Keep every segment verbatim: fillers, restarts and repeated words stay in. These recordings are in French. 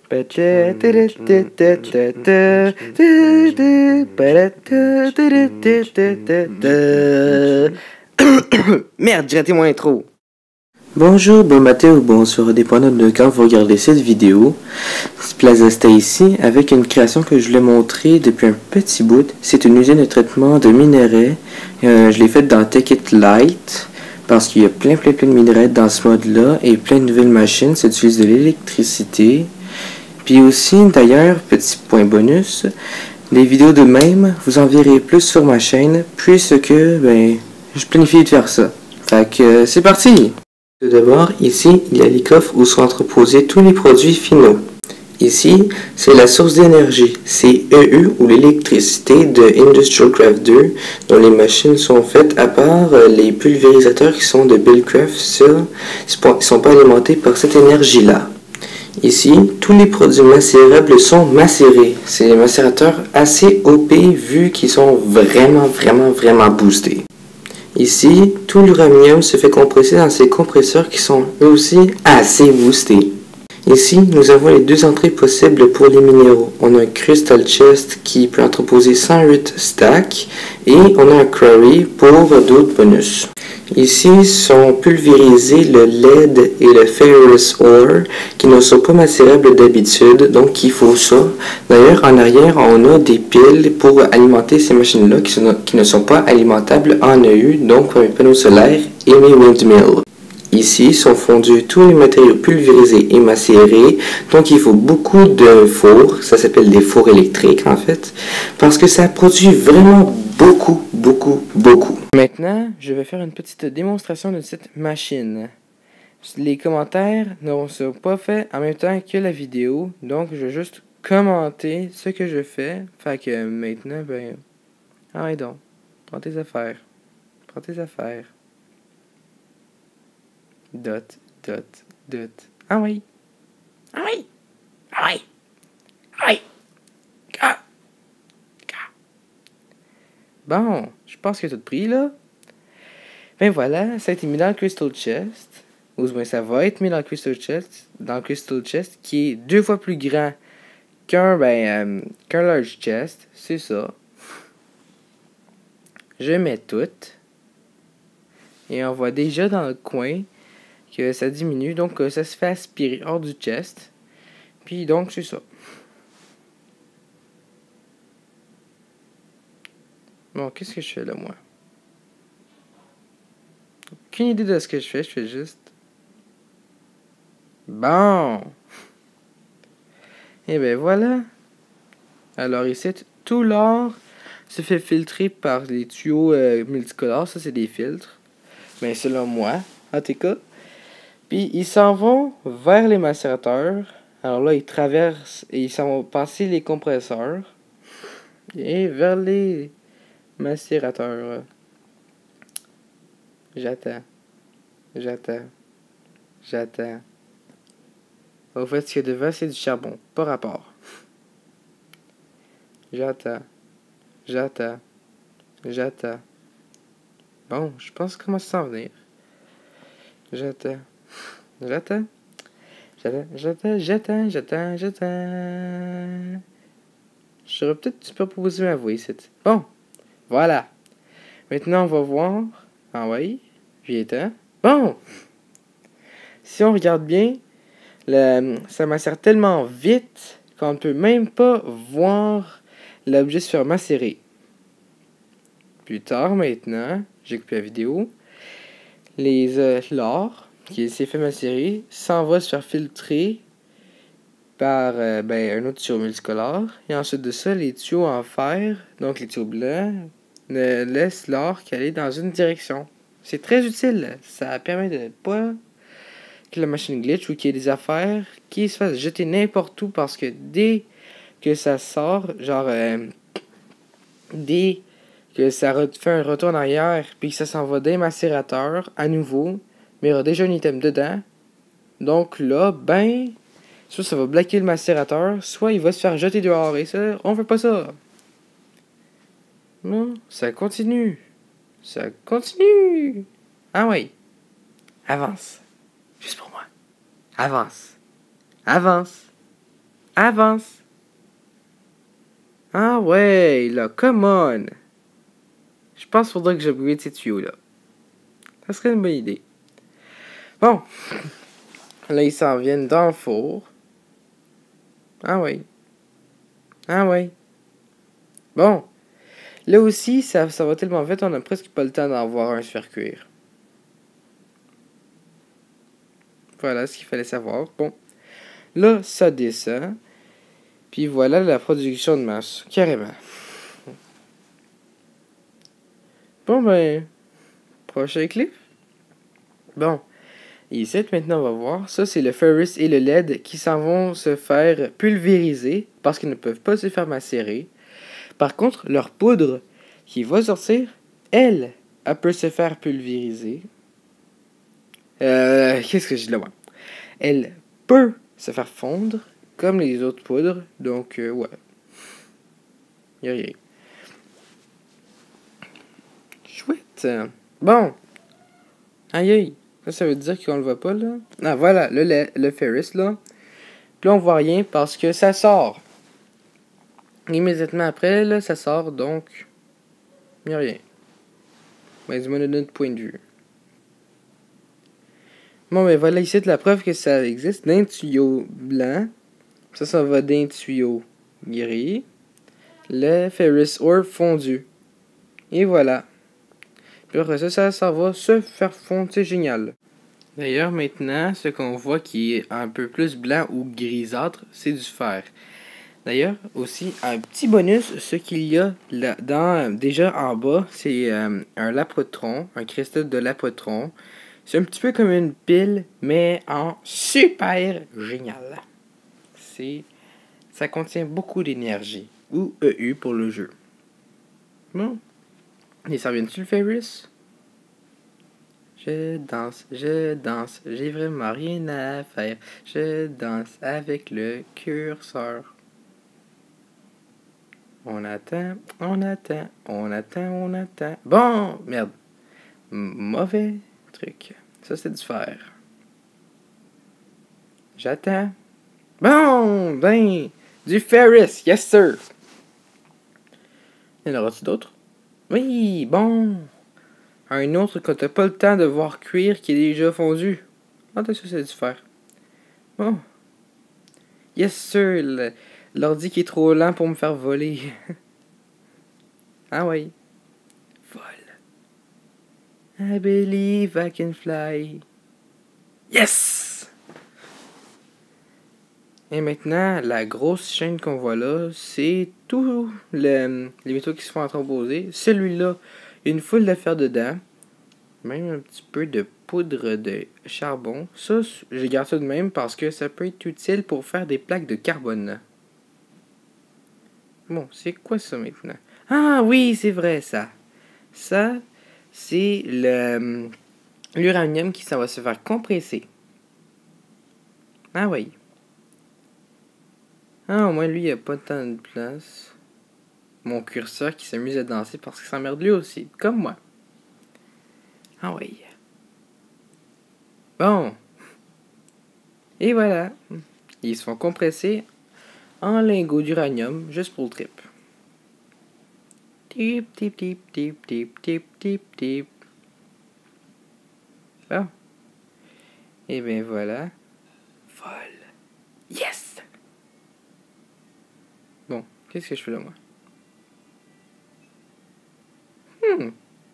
Merde, j'ai raté mon intro. Bonjour, bon matin ou bonsoir, dépendant de quand vous regardez cette vidéo. C'est Plaza Stacy avec une création que je voulais montrer depuis un petit bout. C'est une usine de traitement de minerais. Euh, je l'ai faite dans Take It Light parce qu'il y a plein plein plein de minerais dans ce mode-là et plein de nouvelles machines. Ça utilise de l'électricité. Puis aussi, d'ailleurs, petit point bonus, les vidéos de même, vous en verrez plus sur ma chaîne puisque ben, je planifie de faire ça. Fait que euh, c'est parti! Tout d'abord, ici, il y a les coffres où sont entreposés tous les produits finaux. Ici, c'est la source d'énergie, c'est E U ou l'électricité de Industrial Craft deux, dont les machines sont faites à part euh, les pulvérisateurs qui sont de Buildcraft, ça, ils ne sont pas alimentés par cette énergie-là. Ici, tous les produits macérables sont macérés. C'est des macérateurs assez O P vu qu'ils sont vraiment, vraiment, vraiment boostés. Ici, tout l'uranium se fait compresser dans ces compresseurs qui sont eux aussi assez boostés. Ici, nous avons les deux entrées possibles pour les minéraux. On a un Crystal Chest qui peut entreposer cent huit stacks et on a un Quarry pour d'autres bonus. Ici sont pulvérisés le lead et le ferrous ore qui ne sont pas macérables d'habitude, donc il faut ça. D'ailleurs, en arrière, on a des piles pour alimenter ces machines-là qui, qui ne sont pas alimentables en E U, donc mes panneaux solaires et mes windmills. Ici sont fondus tous les matériaux pulvérisés et macérés, donc il faut beaucoup de fours, ça s'appelle des fours électriques en fait, parce que ça produit vraiment beaucoup, beaucoup, beaucoup. Maintenant, je vais faire une petite démonstration de cette machine. Les commentaires ne seront pas faits en même temps que la vidéo, donc je vais juste commenter ce que je fais. Fait que maintenant, ben, ah ouais donc, prends tes affaires, prends tes affaires. Dot, dot, dot. Ah oui. Ah oui. Ah oui. Ah oui. Ah. Ah. Bon, je pense que tout pris là. Ben voilà, ça a été mis dans le Crystal Chest. Ou bien ça va être mis dans le Crystal Chest. Dans le Crystal Chest qui est deux fois plus grand qu'un ben, euh, qu'un Large Chest. C'est ça. Je mets tout. Et on voit déjà dans le coin que ça diminue, donc ça se fait aspirer hors du chest. Puis donc c'est ça. Bon, qu'est-ce que je fais là, moi? Aucune idée de ce que je fais, je fais juste... Bon! Et ben voilà. Alors ici, tout l'or se fait filtrer par les tuyaux euh, multicolores. Ça, c'est des filtres. Ben selon moi, en tout cas. Puis ils s'en vont vers les macérateurs. Alors là, ils traversent et ils s'en vont passer les compresseurs. Et vers les macérateurs. J'attends. J'attends. J'attends. Au fait, ce qu'il y a devant, c'est du charbon. Pas rapport. J'attends. J'attends. J'attends. Bon, je pense qu'il commence à s'en venir. J'attends. J'attends. J'attends, j'attends, j'attends, j'attends, j'attends. J'aurais peut-être superposé ma voix ici. Bon, voilà. Maintenant, on va voir. Ah oui, viens-t'en. Bon! Si on regarde bien, le, ça macère tellement vite qu'on ne peut même pas voir l'objet se faire macérer. Plus tard, maintenant, j'ai coupé la vidéo, les euh, l'or qui s'est fait macérer s'en va se faire filtrer par euh, ben, un autre tuyau multicolore. Et ensuite de ça, les tuyaux en fer, donc les tuyaux blancs, ne laissent l'or qu'aller dans une direction. C'est très utile. Ça permet de pas que la machine glitch ou qu'il y ait des affaires qui se fassent jeter n'importe où parce que dès que ça sort, genre euh, dès que ça fait un retour en arrière puis que ça s'en va d'un macérateur à nouveau, mais il y aura déjà un item dedans. Donc là, ben, soit ça va bloquer le macérateur, soit il va se faire jeter dehors. Et ça, on veut pas ça. Non, ça continue. Ça continue. Ah oui. Avance. Juste pour moi. Avance. Avance. Avance. Ah ouais, là, come on. Je pense qu'il faudrait que j'upgrade ces tuyaux-là. Ça serait une bonne idée. Bon. Là, ils s'en viennent dans le four. Ah ouais. Ah ouais. Bon. Là aussi, ça, ça va tellement vite, on a presque pas le temps d'en voir un se faire cuire. Voilà ce qu'il fallait savoir. Bon. Là, ça descend. Puis voilà la production de masse. Carrément. Bon ben. Prochain clip. Bon. Et ici, maintenant, on va voir. Ça, c'est le Ferris et le L E D qui s'en vont se faire pulvériser parce qu'ils ne peuvent pas se faire macérer. Par contre, leur poudre qui va sortir, elle, elle peut se faire pulvériser. Euh, qu'est-ce que je dis là, ouais. Elle peut se faire fondre comme les autres poudres. Donc, euh, ouais. Y'a rien. Chouette. Bon. Aïe aïe. Ça, ça veut dire qu'on le voit pas, là. Ah, voilà, le, le, le Ferris, là. Puis là, on voit rien parce que ça sort. Immédiatement après, là, ça sort, donc... Y'a rien. Ben, du moins de notre point de vue. Bon, ben voilà ici la preuve que ça existe. D'un tuyau blanc. Ça, ça va d'un tuyau gris. Le Ferris Ore fondu. Et voilà. Puis après ça, ça, ça va se faire fondre. C'est génial. D'ailleurs, maintenant, ce qu'on voit qui est un peu plus blanc ou grisâtre, c'est du fer. D'ailleurs, aussi, un petit bonus, ce qu'il y a là, dans, déjà en bas, c'est euh, un lapotron, un cristal de lapotron. C'est un petit peu comme une pile, mais en super génial. C'est, ça contient beaucoup d'énergie, ou E U pour le jeu. Bon, et ça vient-tu le Ferris? Je danse, je danse, j'ai vraiment rien à faire. Je danse avec le curseur. On attend, on attend, on attend, on attend. Bon, merde. M mauvais truc. Ça, c'est du fer. J'attends. Bon, ben, du Ferris, yes sir. Y en aura-tu d'autres? Oui, bon. Un autre que t'as pas le temps de voir cuire qui est déjà fondu. Ah, ça, c'est du fer. Bon. Yes sir, l'ordi qui est trop lent pour me faire voler. Ah oui. Vol. I believe I can fly. Yes! Et maintenant, la grosse chaîne qu'on voit là, c'est tous le, les métaux qui se font entreposer. Celui-là, il y a une foule d'affaires dedans. Même un petit peu de poudre de charbon. Ça, je garde ça de même parce que ça peut être utile pour faire des plaques de carbone. Bon, c'est quoi ça maintenant? Ah oui, c'est vrai ça. Ça, c'est le l'uranium qui ça va se faire compresser. Ah oui. Ah, au moins lui, il a pas tant de place. Mon curseur qui s'amuse à danser parce qu'il s'emmerde lui aussi, comme moi. Ah oui. Bon. Et voilà. Ils se font compresser en lingots d'uranium juste pour le trip. Tip, tip, tip, tip, tip, tip, tip, tip. Bon. Et bien voilà. Vol. Yes! Bon, qu'est-ce que je fais là, moi? Hmm.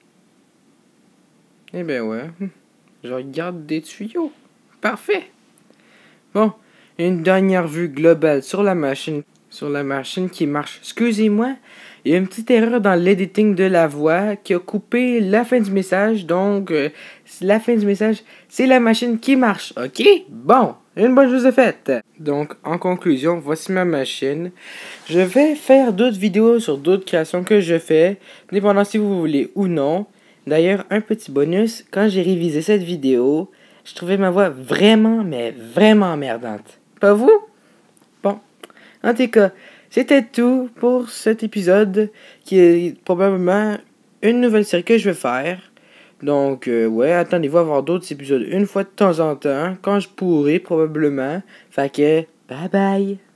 Eh ben ouais. Je regarde des tuyaux. Parfait. Bon, une dernière vue globale sur la machine. Sur la machine qui marche. Excusez-moi, il y a une petite erreur dans l'editing de la voix qui a coupé la fin du message. Donc, euh, la fin du message, c'est la machine qui marche. OK? Bon, une bonne chose de faite. Donc, en conclusion, voici ma machine. Je vais faire d'autres vidéos sur d'autres créations que je fais, dépendant si vous voulez ou non. D'ailleurs, un petit bonus, quand j'ai révisé cette vidéo, je trouvais ma voix vraiment, mais vraiment merdante. Pas vous? Bon. En tout cas, c'était tout pour cet épisode qui est probablement une nouvelle série que je vais faire. Donc, euh, ouais, attendez-vous à voir d'autres épisodes une fois de temps en temps, quand je pourrai probablement. Fait que, bye bye!